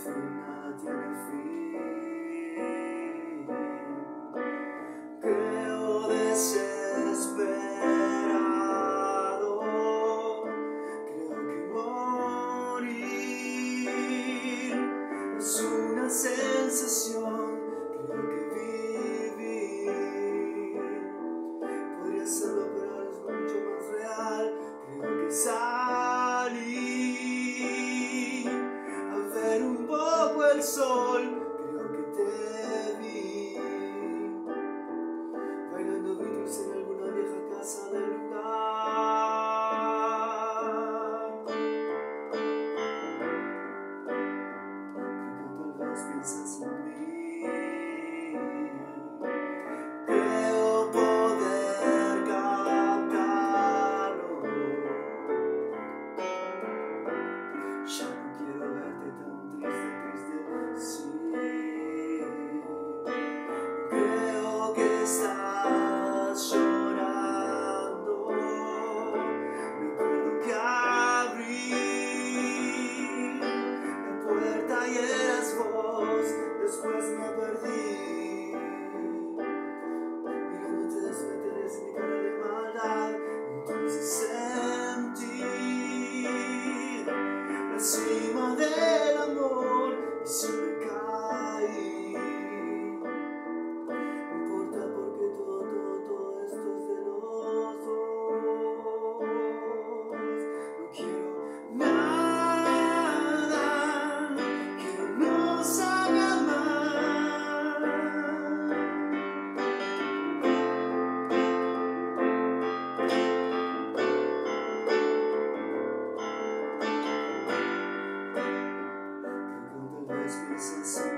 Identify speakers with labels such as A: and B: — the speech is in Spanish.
A: fin nada tiene fin. Creo desesperado, creo que morir es una sensación, creo que vivir podría serlo, pero ahora es mucho más real. Creo que salí a ver un poco el sol, creo que te vi bailando Beatles en alguna vieja casa del lugar. Creo que tal vez piensas en mí. Creo poder captarlo. Ya no quiero verte tan triste, sí. Creo que estás llorando. Me acuerdo que abrí la puerta y eras vos, después me perdí. Mirándote desmetes mi cara de maldad, entonces sentí la cima del amor y si me caí. No importa porque todo esto es de los dos. No quiero nada que nos haga mal. Creo que tal vez piensas en